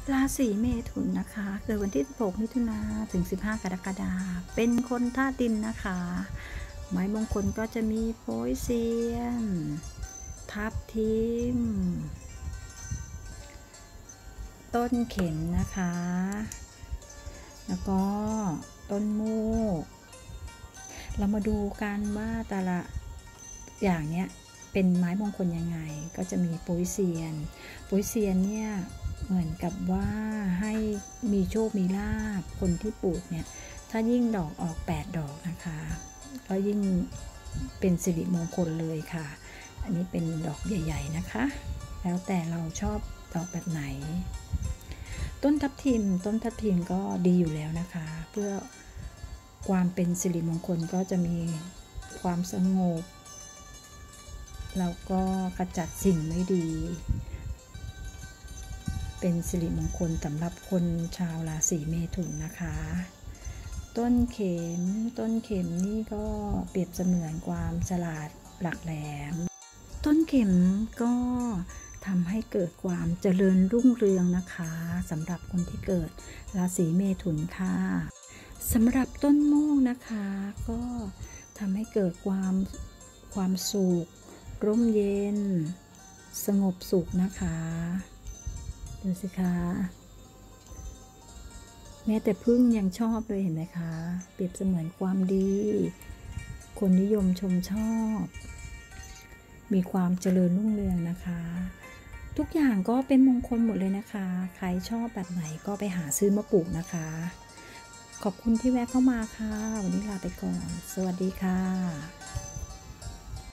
ราศีเมถุนนะคะเกิดวันที่16มิถุนายนถึง15กรกฎาคมเป็นคนธาตุดินนะคะไม้มงคลก็จะมีโป๊ยเซียนทับทิมต้นเข็มนะคะแล้วก็ต้นมูกเรามาดูกันว่าแต่ละอย่างเนี้ยเป็นไม้มงคลยังไงก็จะมีโป๊ยเซียนเนี่ยเหมือนกับว่าให้มีโชคมีลาภคนที่ปลูกเนี่ยถ้ายิ่งดอกออก8ดอกนะคะก็ยิ่งเป็นสิริมงคลเลยค่ะอันนี้เป็นดอกใหญ่ๆนะคะแล้วแต่เราชอบดอกแบบไหนต้นทับทิมก็ดีอยู่แล้วนะคะเพื่อความเป็นสิริมงคลก็จะมีความสงบแล้วก็ขจัดสิ่งไม่ดีเป็นสิริมงคลสำหรับคนชาวราศีเมถุนนะคะต้นเข็มนี่ก็เปรียบเสมือนความฉลาดหลักแหลมต้นเข็มก็ทำให้เกิดความเจริญรุ่งเรืองนะคะสำหรับคนที่เกิดราศีเมถุนค่ะสำหรับต้นโมกนะคะก็ทำให้เกิดความสุขร่มเย็นสงบสุขนะคะดูสิคะแม้แต่พึ่งยังชอบเลยเห็นไหมคะเปรียบเสมือนความดีคนนิยมชมชอบมีความเจริญรุ่งเรืองนะคะทุกอย่างก็เป็นมงคลหมดเลยนะคะใครชอบแบบไหนก็ไปหาซื้อมาปลูกนะคะขอบคุณที่แวะเข้ามาค่ะวันนี้ลาไปก่อนสวัสดีค่ะ